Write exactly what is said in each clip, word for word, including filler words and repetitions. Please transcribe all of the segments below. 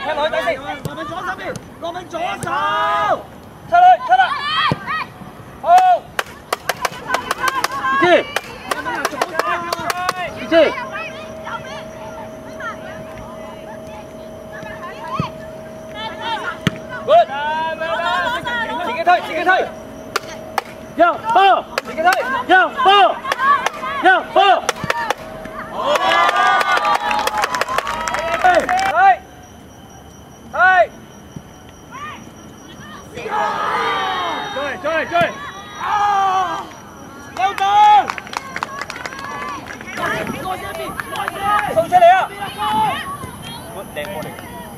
踢落去底線。 羅文左手邊，羅文左手。 出去，出啦。好。 一支。一支。 Good， 自己推，自己推， 要波， 自己推， 要波，要波。 推，推，推，追追追，有到，送出嚟啊！靚波嚟。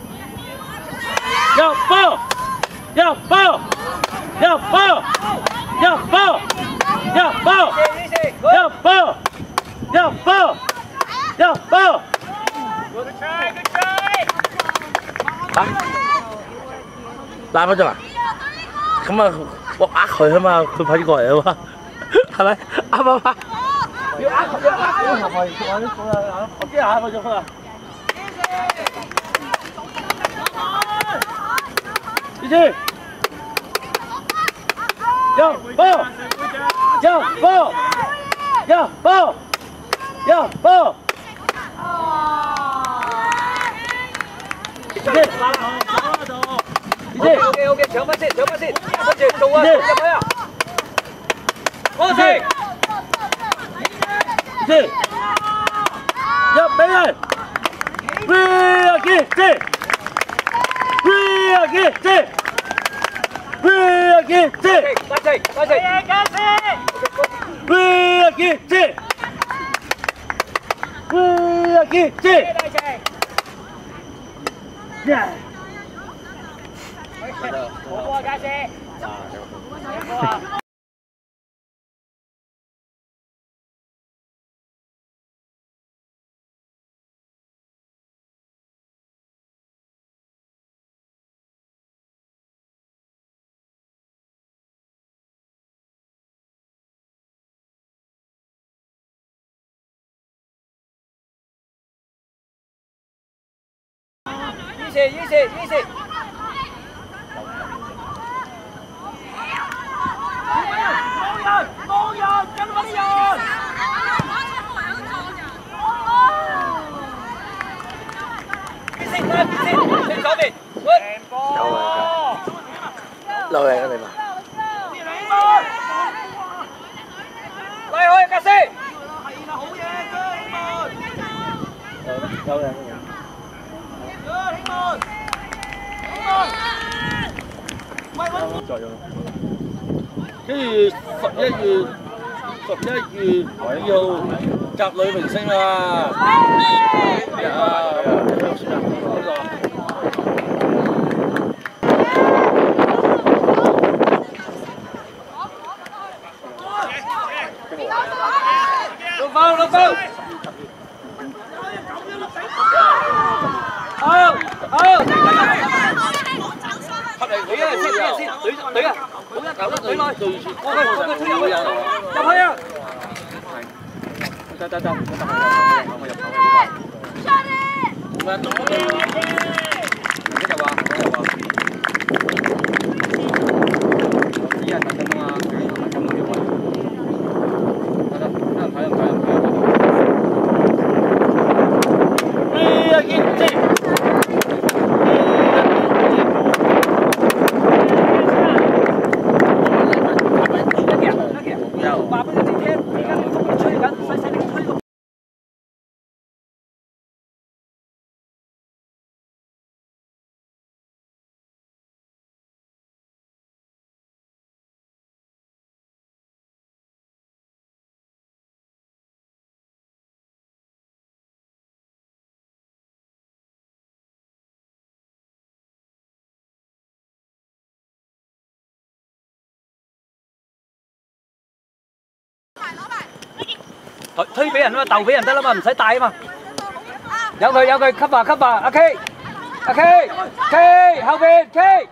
要爆！要爆！要爆！要爆！要爆！要爆！要爆！要爆！啊！攬咗咋？咁啊，我呃佢啊嘛，佢快啲過嚟啊嘛，係咪？啱唔啱？要呃佢，要呃佢，係咪？我我知下佢做乜啊？ 一起，要爆，要爆，要爆，要爆。一起，一起 ，OK OK， 搶翻先，搶翻先，跟住做啊，入去啊，我先， 一起，入俾人 ，We again， We again， We again， 加四，加四，加四 We again， We again， Yeah。 好波啊，加四，好波啊！ 一起，一起，一起。冇人，冇人，跟揾人。邊先？邊先？你左邊。贏波。 漏嚟啊你嘛？ 拉開格斯。 係啦，好嘢，希望。 有嘅。 作用。跟住十一月十一月二號集女明星啊！ 六分，六分。好，好。 入嚟，你啊，先，你啊，先，懟懟啊，好啦，由得懟落去，我佢我佢推入去啊，入去啊！得得得，我得係我入手嘅好快。唔係，唔得，唔得入啊，唔得入啊！知啊，等緊啊嘛，等緊唔要位。得得，得唔睇唔睇唔睇。 咩啊？見知？ 話俾佢哋聽，而家啲風吹緊，細細啲吹個。推推俾人啊嘛，鬥俾人得啦嘛，唔使帶啊嘛。有佢有佢吸啊吸啊，阿 K， 阿 K K 後邊 K。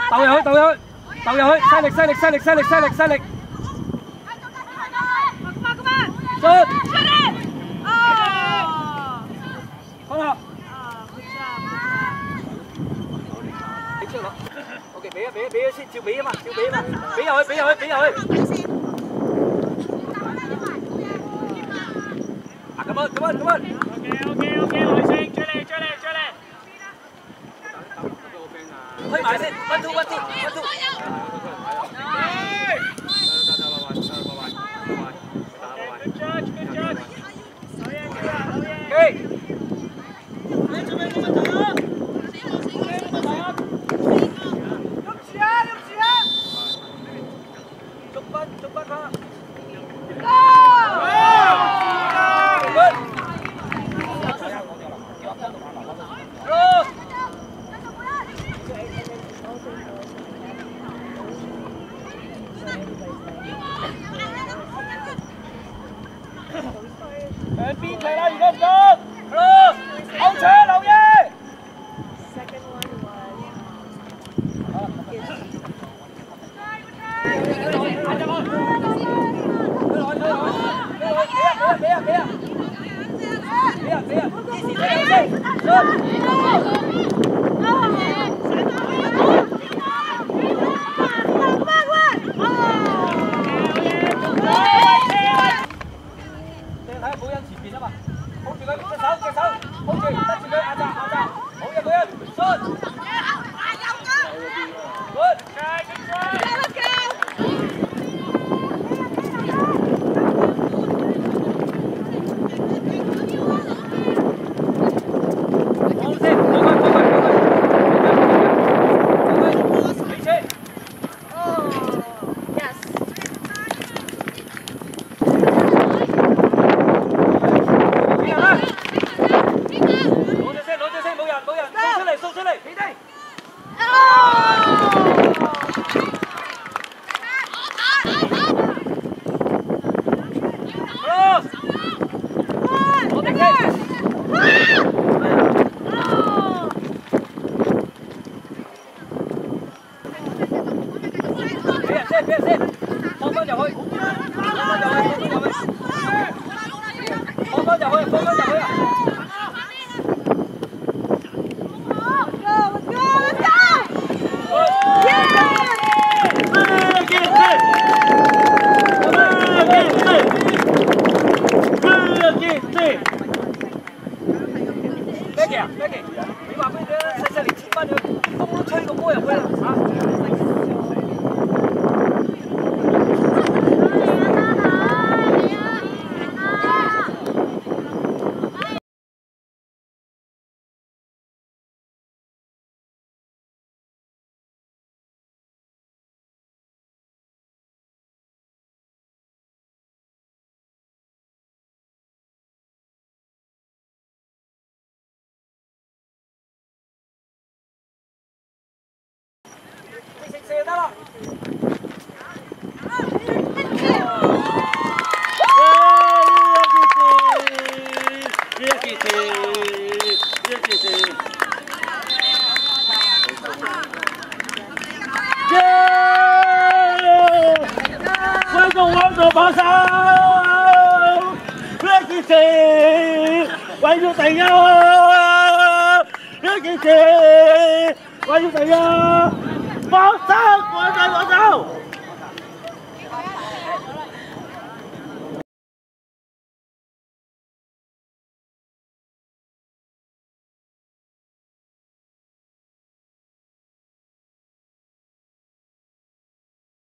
鬥入去，鬥入去，鬥入去，犀力，犀利，犀利，犀利，犀利，犀利。出。好啦。你出啦。OK， 俾啊俾啊俾啊先，照俾啊嘛，照俾啊嘛，俾入去，俾入去，俾入去。啊，咁啊，咁啊，咁啊。OK，OK，OK， 來勝，追你，追你，追你。推埋先 ，one two one two one two。捉翻，捉翻佢。向邊嚟啦？如果唔得，好扯劉嘢。俾啊俾啊！俾啊俾啊！支持俾啊！睇下冇人前邊啊嘛，抱住佢隻手隻手，抱住得住佢壓榨壓榨，好嘅冇人，出。Good。Becky 啊 ，Becky， 你話俾佢啦，細細力切翻佢，風都吹個波入去啦嚇。射得啦！呢一件事，呢一件事，耶！觀眾揾到把手，呢一件事為咗第一，呢一件事為咗第一。放手，我再放手。